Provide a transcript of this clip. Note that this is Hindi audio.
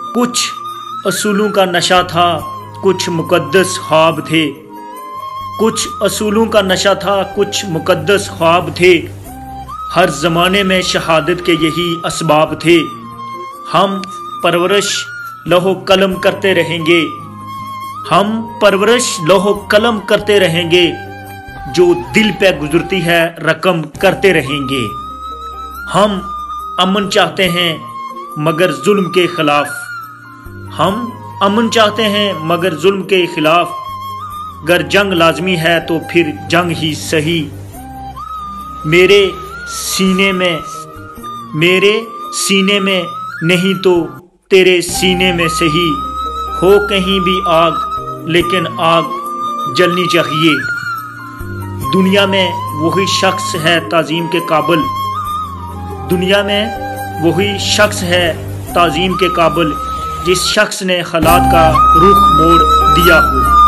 कुछ असूलों का नशा था, कुछ मुकद्दस ख्वाब थे। कुछ असूलों का नशा था, कुछ मुकद्दस ख्वाब थे। हर ज़माने में शहादत के यही असबाब थे। हम परवरिश लौह कलम करते रहेंगे, हम परवरिश लौह कलम करते रहेंगे। जो दिल पे गुजरती है रकम करते रहेंगे। हम अमन चाहते हैं मगर जुल्म के खिलाफ, हम अमन चाहते हैं मगर जुल्म के खिलाफ। अगर जंग लाजमी है तो फिर जंग ही सही। मेरे सीने में नहीं तो तेरे सीने में सही। हो कहीं भी आग लेकिन आग जलनी चाहिए। दुनिया में वही शख्स है ताज़ीम के काबिल, दुनिया में वही शख्स है ताज़ीम के काबिल जिस शख्स ने हालात का रुख मोड़ दिया हो।